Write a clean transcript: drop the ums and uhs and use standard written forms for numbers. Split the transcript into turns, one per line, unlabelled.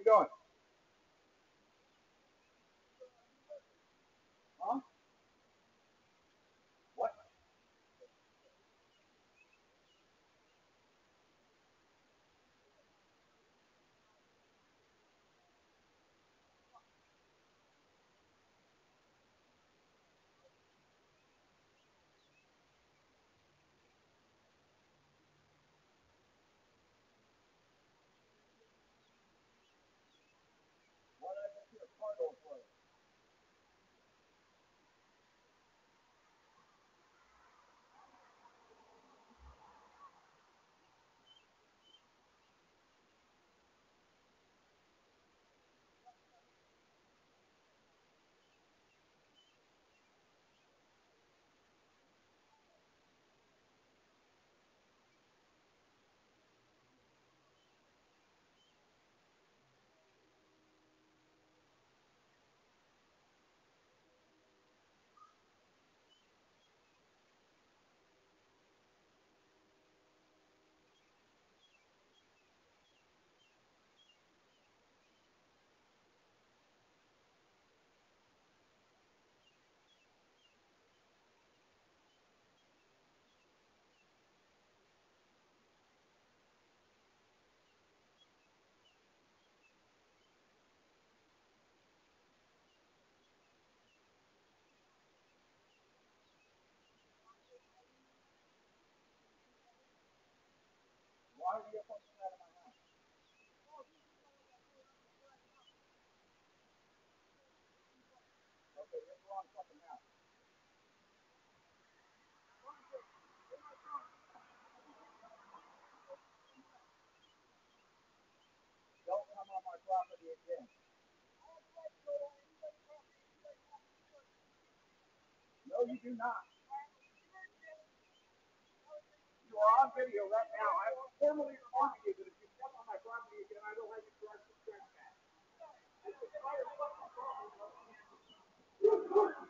doing? Huh? What? What I get your cargo for? Why are you fucking out of my house? Okay, you're in the wrong fucking house. Don't come on my property again. No, you do not. You are on video right now. I will formally warn you that if you step on my property again, I will have you charged with trespass.